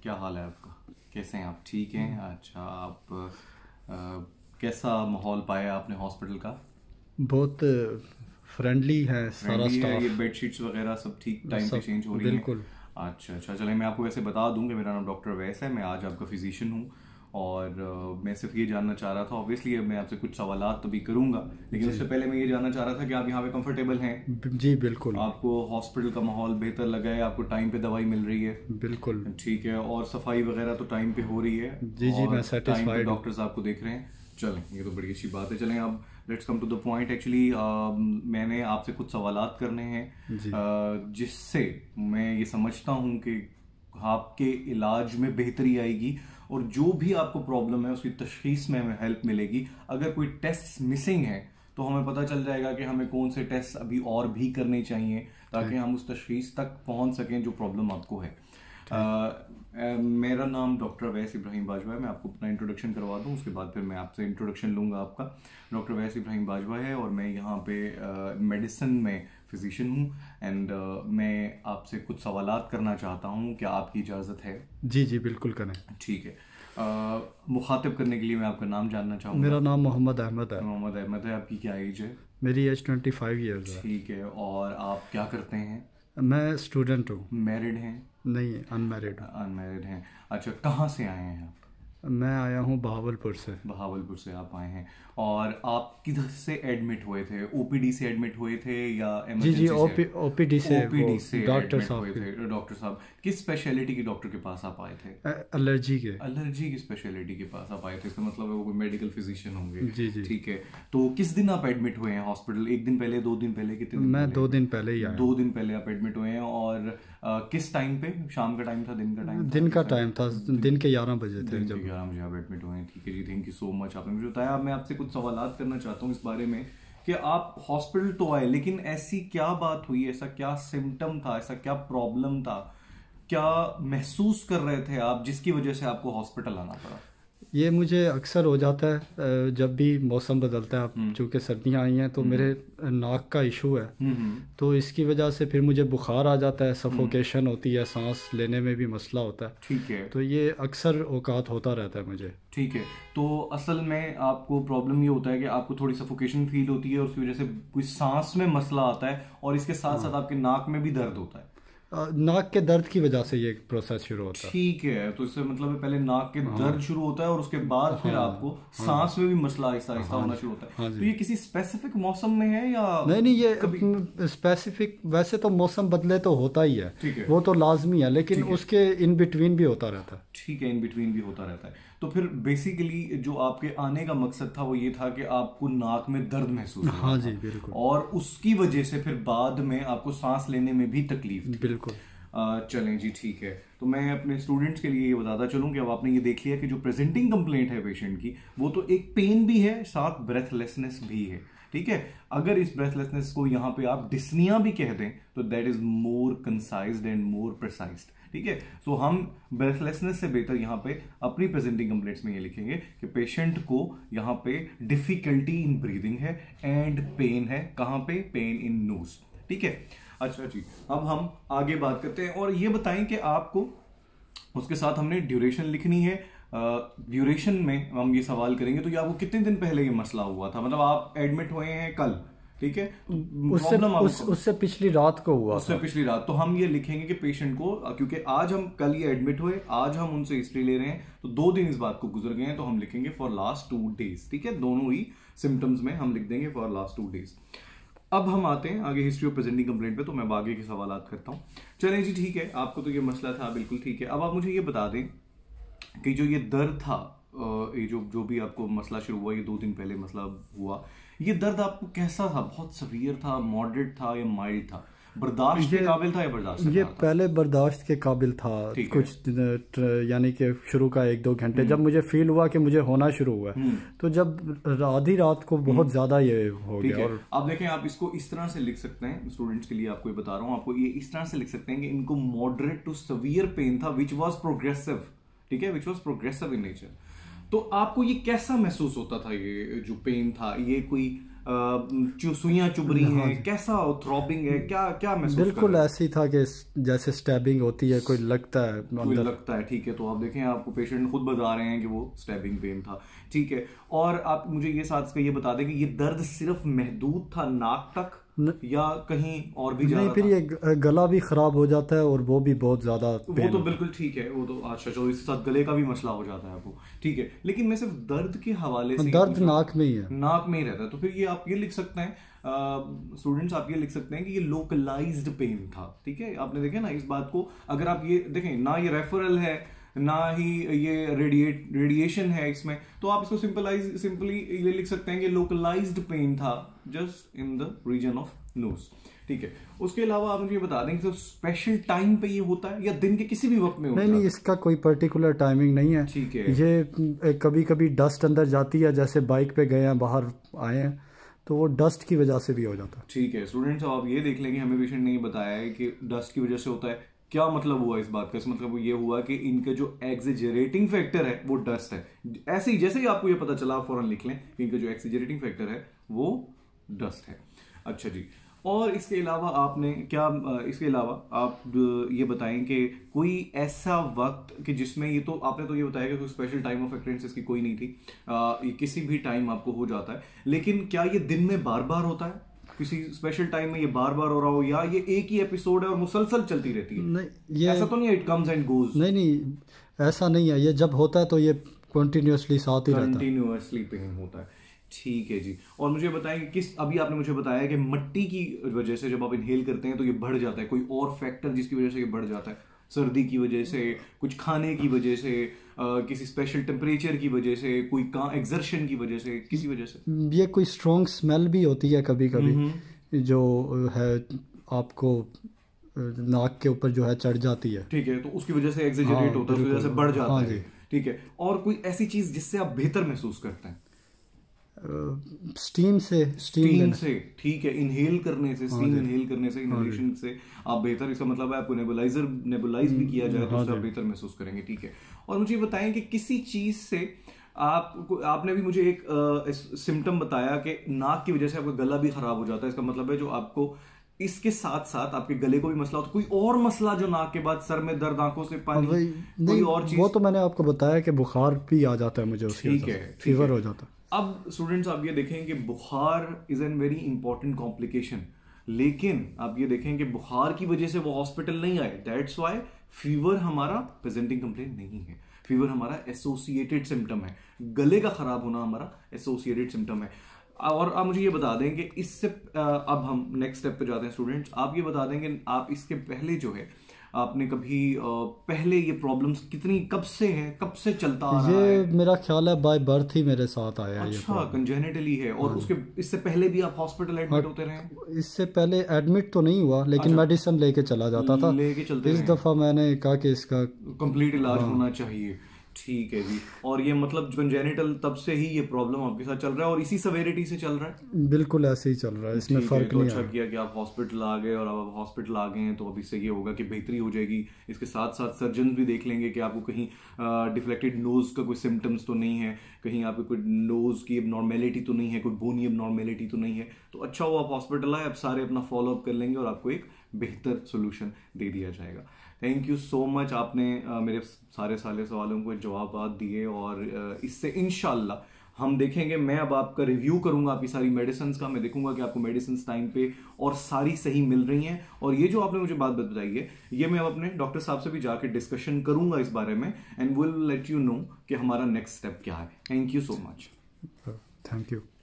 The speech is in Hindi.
क्या हाल है आपका? कैसे हैं आप? ठीक हैं? अच्छा, आप कैसा माहौल पाया आपने हॉस्पिटल का? बहुत फ्रेंडली है सारा फ्रेंडली है? ये स्टाफ। बेडशीट्स वगैरह सब ठीक टाइम पे सब चेंज हो रही हैं? बिल्कुल। अच्छा अच्छा, चलें मैं आपको वैसे बता दूं कि मेरा नाम डॉक्टर वैस है। मैं आज आपका फिजिशियन हूँ और मैं सिर्फ ये जानना चाह रहा था, ऑब्वियसली मैं आपसे कुछ सवालात तो भी करूंगा, लेकिन उससे पहले मैं ये जानना चाह रहा था कि आप यहाँ पे कंफर्टेबल हैं? जी बिल्कुल। आपको हॉस्पिटल का माहौल बेहतर लगा है? आपको टाइम पे दवाई मिल रही है? बिल्कुल। ठीक है, और सफाई वगैरह तो टाइम पे हो रही है? जी जी, मैं और टाइम पे सेटिस्फाइड हूँ। डॉक्टर्स आपको देख रहे हैं? चलें, ये तो बड़ी अच्छी बात है। चलें अब let's come to the point. Actually मैंने आपसे कुछ सवालात करने हैं जी जिससे मैं ये समझता हूँ कि आपके इलाज में बेहतरी आएगी और जो भी आपको प्रॉब्लम है उसकी तशखीस में हमें हेल्प मिलेगी। अगर कोई टेस्ट मिसिंग है तो हमें पता चल जाएगा कि हमें कौन से टेस्ट अभी और भी करने चाहिए ताकि हम उस तशखीस तक पहुंच सकें जो प्रॉब्लम आपको है। मेरा नाम डॉक्टर वैस इब्राहिम बाजवा है। मैं आपको अपना इंट्रोडक्शन करवा दूं, उसके बाद फिर मैं आपसे इंट्रोडक्शन लूंगा आपका। डॉक्टर वैस इब्राहिम बाजवा है और मैं यहाँ पे मेडिसिन में फिजिशियन हूँ एंड मैं आपसे कुछ सवालात करना चाहता हूँ। क्या आपकी इजाज़त है? जी जी बिल्कुल करें। ठीक है। मुखातिब करने के लिए मैं आपका नाम जानना चाहूँगा। मेरा नाम मोहम्मद अहमद है। मोहम्मद अहमद है। आपकी क्या एज है? मेरी एज 25 ईयर्स है। ठीक है, और आप क्या करते हैं? मैं स्टूडेंट हूँ। मैरिड हैं? नहीं, अनमैरिड हूँ। अनमैरिड हैं। अच्छा, कहाँ से आए हैं आप? मैं आया हूँ बहावलपुर से। बहावलपुर से आप आए हैं। और आप किधर से एडमिट हुए थे? ओपीडी से एडमिट हुए थे या जी जी, इमरजेंसी से? ओपीडी से। ओपीडी से डॉक्टर एडमिट साहब हुए के थे। डॉक्टर साहब किस स्पेशलिटी के डॉक्टर के पास आप आए थे? एलर्जी के। एलर्जी की स्पेशलिटी के पास आप आए थे, इसका मतलब है वो कोई मेडिकल फिजिशियन होंगे। जी जी। ठीक है, तो किस दिन आप एडमिट हुए हैं हॉस्पिटल? एक दिन पहले, 2 दिन पहले, कितने दिन मैं पहले? 2 दिन पहले ही आया। 2 दिन पहले आप एडमिट हुए हैं। और किस टाइम पे? शाम का टाइम था, दिन का टाइम था? दिन का किस टाइम था, दिन के 11 बजे थे दिन जब। के 11 बजे आप एडमिट हुए हैं। ठीक है जी, थैंक यू सो मच, आपने मुझे बताया। अब मैं आपसे कुछ सवालात करना चाहता हूँ इस बारे में कि आप हॉस्पिटल तो आए, लेकिन ऐसी क्या बात हुई, ऐसा क्या सिम्टम था, ऐसा क्या प्रॉब्लम था, क्या महसूस कर रहे थे आप जिसकी वजह से आपको हॉस्पिटल आना पड़ा? ये मुझे अक्सर हो जाता है जब भी मौसम बदलता है। चूँकि सर्दियाँ आई हैं तो मेरे नाक का इशू है, तो इसकी वजह से फिर मुझे बुखार आ जाता है, सफोकेशन होती है, सांस लेने में भी मसला होता है। ठीक है। तो ये अक्सर औकात होता रहता है मुझे। ठीक है, तो असल में आपको प्रॉब्लम ये होता है कि आपको थोड़ी सफोकेशन फील होती है और उसकी वजह से कोई सांस में मसला आता है और इसके साथ साथ आपके नाक में भी दर्द होता है। नाक के दर्द की वजह से ये प्रोसेस शुरू होता है। ठीक है, तो इससे मतलब है पहले नाक के दर्द शुरू होता है और उसके बाद फिर आपको सांस में भी मसला आहिस्ता आहिस्ता होना शुरू होता है। तो ये किसी स्पेसिफिक मौसम में है या नहीं, ये कभी? स्पेसिफिक वैसे तो मौसम बदले तो होता ही है, ठीक है। वो तो लाजमी है, लेकिन उसके इन बिटवीन भी होता रहता है। ठीक है, इन बिटवीन भी होता रहता है। तो फिर बेसिकली जो आपके आने का मकसद था वो ये था कि आपको नाक में दर्द महसूस हो रहा हाँ था। जी बिल्कुल। और उसकी वजह से फिर बाद में आपको सांस लेने में भी तकलीफ थी। बिल्कुल। चलें जी, ठीक है। तो मैं अपने स्टूडेंट्स के लिए ये बताता चलूं कि अब आपने ये देख लिया कि जो प्रेजेंटिंग कंप्लेंट है पेशेंट की, वो तो एक पेन भी है, साथ ब्रेथलेसनेस भी है। ठीक है, अगर इस ब्रेथलेसनेस को यहाँ पे आप डिस्निया भी कह दें तो that is more concised and more precised. ठीक है, सो हम ब्रेथलेसनेस से बेहतर यहाँ पे अपनी प्रेजेंटिंग कंप्लेंट्स में ये लिखेंगे कि पेशेंट को यहाँ पे डिफिकल्टी इन ब्रीदिंग है एंड पेन है। कहाँ पे? Pain in nose. ठीक है, अच्छा जी, अब हम आगे बात करते हैं और ये बताएं कि आपको उसके साथ हमने ड्यूरेशन लिखनी है। ड्यूरेशन में हम ये सवाल करेंगे तो ये आपको कितने दिन पहले ये मसला हुआ था? मतलब आप एडमिट हुए हैं कल, ठीक है, उससे पिछली रात को हुआ, उससे पिछली रात। तो हम ये लिखेंगे कि पेशेंट को, क्योंकि आज हम कल ये एडमिट हुए, आज हम उनसे हिस्ट्री ले रहे हैं, तो 2 दिन इस बात को गुजर गए हैं, तो हम लिखेंगे फॉर लास्ट 2 डेज। ठीक है, दोनों ही सिम्टम्स में हम लिख देंगे फॉर लास्ट 2 डेज। अब हम आते हैं आगे हिस्ट्री ऑफ प्रेजेंटिंग कंप्लेंट पे, तो मैं आगे के सवालात करता हूँ। चलें जी, ठीक है, आपको तो ये मसला था, बिल्कुल ठीक है। अब आप मुझे ये बता दें कि जो ये दर्द था, ये जो भी आपको मसला शुरू हुआ, ये 2 दिन पहले मसला हुआ, ये दर्द आपको कैसा था? बहुत सीवियर था, मॉडरेट था या माइल्ड था? बर्दाश्त के काबिल था या बर्दाश्त ये पहले बर्दाश्त के काबिल था। कुछ यानी कि शुरू का 1-2 घंटे जब मुझे फील हुआ कि मुझे होना शुरू हुआ, तो जब आधी रात को बहुत ज्यादा ये हो गया। और आप देखें, आप इसको इस तरह से लिख सकते हैं, स्टूडेंट्स के लिए आपको ये बता रहा हूँ, आपको ये इस तरह से लिख सकते हैं कि इनको मॉडरेट टू सीवियर पेन था विच वॉज प्रोग्रेसिव। ठीक है, which was progressive in nature. तो आपको ये कैसा महसूस होता था? ये जो पेन था, ये कोई सुइयां चुभ रही हैं, कैसा थ्रॉबिंग है, क्या क्या महसूस बिल्कुल ऐसे ही था कि जैसे स्टैबिंग होती है, कोई लगता है अंदर। लगता है, ठीक है। तो आप देखें, आपको पेशेंट खुद बता रहे हैं कि वो स्टैबिंग पेन था, ठीक है। और आप मुझे ये साथ ये बता दें कि ये दर्द सिर्फ महदूद था नाक तक या कहीं और भी नहीं, फिर ये गला भी खराब हो जाता है और वो भी बहुत ज्यादा वो तो बिल्कुल ठीक है, वो तो अच्छा चलो, इसके साथ गले का भी मसला हो जाता है आपको, ठीक है। लेकिन मैं सिर्फ दर्द के हवाले से, दर्द नाक में ही है, नाक में ही रहता है। तो फिर ये आप ये लिख सकते हैं स्टूडेंट्स, आप ये लिख सकते हैं कि ये लोकलाइज्ड पेन था, ठीक है। आपने देखे ना इस बात को, अगर आप ये देखें ना, ये रेफरल है ना ही ये रेडिएशन है इसमें, तो आप इसको सिंपली ये लिख सकते हैं कि लोकलाइज्ड पेन था just in the region of nose, ठीक है। उसके अलावा आप मुझे ये बता दें कि स्पेशल टाइम पे ये होता है या दिन के किसी भी वक्त में होता है? नहीं, इसका कोई पर्टिकुलर टाइमिंग नहीं है, ठीक है। ये कभी कभी डस्ट अंदर जाती है, जैसे बाइक पे गए हैं, बाहर आए हैं, तो वो डस्ट की वजह से भी हो जाता है, ठीक है। स्टूडेंट्स आप ये देख लेंगे, हमें पेशेंट ने ये बताया है कि डस्ट की वजह से होता है। क्या मतलब हुआ इस बात का? इस मतलब ये हुआ कि इनके जो एक्सेजरेटिंग फैक्टर है वो डस्ट है। ऐसे ही जैसे ही आपको ये पता चला, आप फौरन लिख लें कि इनका जो एक्सेजरेटिंग फैक्टर है वो डस्ट है। अच्छा जी, और इसके अलावा आपने क्या, इसके अलावा आप ये बताएं कि कोई ऐसा वक्त कि जिसमें ये, तो आपने तो ये बताया कि कोई स्पेशल टाइम ऑफ अक्रेंस की कोई नहीं थी, ये किसी भी टाइम आपको हो जाता है, लेकिन क्या ये दिन में बार बार होता है? किसी स्पेशल टाइम में ये बार बार हो रहा हो, या ये एक ही एपिसोड है और मुसलसल चलती रहती है? नहीं, ये ऐसा तो नहीं है इट कम्स एंड गोज? नहीं, ऐसा नहीं है, ये जब होता है तो ये कंटिन्यूअसली साथ ही रहता है, कंटिन्यूअसली पेन होता है, ठीक है जी। और मुझे बताएं कि अभी आपने मुझे बताया कि मिट्टी की वजह से जब आप इनहेल करते हैं तो ये बढ़ जाता है, कोई और फैक्टर जिसकी वजह से ये बढ़ जाता है? सर्दी की वजह से, कुछ खाने की वजह से, किसी स्पेशल टेम्परेचर की वजह से, कोई एक्सर्शन की वजह से, किसी वजह से? ये कोई स्ट्रॉन्ग स्मेल भी होती है कभी कभी, जो है आपको नाक के ऊपर जो है चढ़ जाती है, ठीक है। तो उसकी वजह से एक्सेजरेट होता है, उसकी वजह से बढ़ जाता है, ठीक है। और कोई ऐसी चीज जिससे आप बेहतर महसूस करते हैं? स्टीम से, ठीक है। इनहेल करने से, स्टीम इनहेल करने से, इनहेलेशन से आप बेहतर, इसका मतलब है आपको नेबुलाइज भी किया जाए तो उससे आप बेहतर महसूस करेंगे, ठीक है। और मुझे बताएं कि किसी चीज से आपने भी मुझे एक सिम्टम बताया कि नाक की वजह से आपका गला भी खराब हो जाता है, इसका मतलब है जो आपको इसके साथ साथ आपके गले को भी मसला होता है, कोई और मसला जो नाक के बाद, सर में दर्द, आंखों से पानी, कोई और चीज? वो तो मैंने आपको बताया कि बुखार भी आ जाता है मुझे, उसकी ठीक है, फीवर हो जाता है। अब स्टूडेंट्स आप ये देखें कि बुखार is an very important complication, लेकिन आप ये देखें कि बुखार की वजह से वो हॉस्पिटल नहीं आए, दैट्स व्हाई फीवर हमारा प्रेजेंटिंग कंप्लेंट नहीं है, फीवर हमारा एसोसिएटेड सिम्टम है, गले का खराब होना हमारा एसोसिएटेड सिम्टम है। और आप मुझे ये बता दें कि इससे अब हम नेक्स्ट स्टेप पे जाते हैं स्टूडेंट्स, आप ये बता दें कि आप इसके पहले जो है आपने कभी पहले ये प्रॉब्लम्स कितनी, कब से है, कब से चलता आ रहा है? ये मेरा ख्याल है बाय बर्थ ही मेरे साथ आया है। अच्छा, कंजेनिटली है। और उसके इससे पहले भी आप हॉस्पिटल एडमिट होते रहे? इससे पहले एडमिट तो नहीं हुआ, लेकिन मेडिसिन लेके चला जाता था, लेके चलते इस दफा मैंने कहा कि इसका कंप्लीट इलाज होना चाहिए, ठीक है जी। और ये मतलब कंजेनिटल तब से ही ये प्रॉब्लम आपके साथ चल रहा है और इसी सवेरिटी से चल रहा है? बिल्कुल ऐसे ही चल रहा है, इसमें फर्क नहीं। अच्छा किया कि आप हॉस्पिटल आ गए, और अब आप हॉस्पिटल आ गए हैं तो अब इससे ये होगा कि बेहतरी हो जाएगी। इसके साथ साथ सर्जन भी देख लेंगे कि आपको कहीं डिफ्लेक्टेड नोज का कोई सिम्टम्स तो नहीं है, कहीं आपको कोई नोज की एबनॉर्मेलिटी तो नहीं है, कोई बोनी एबनॉर्मेलिटी तो नहीं है। तो अच्छा हो आप हॉस्पिटल आए, अब सारे अपना फॉलोअप कर लेंगे और आपको एक बेहतर सोल्यूशन दे दिया जाएगा। थैंक यू सो मच, आपने मेरे सारे सवालों को जवाब दिए, और इससे इंशाल्लाह हम देखेंगे, मैं अब आपका रिव्यू करूंगा आपकी सारी मेडिसिन का, मैं देखूंगा कि आपको मेडिसिन टाइम पे और सारी सही मिल रही हैं। और ये जो आपने मुझे बात बताई है, ये मैं अपने डॉक्टर साहब से भी जाके डिस्कशन करूंगा इस बारे में, and will let you know कि हमारा नेक्स्ट स्टेप क्या है। Thank you so much. Thank you.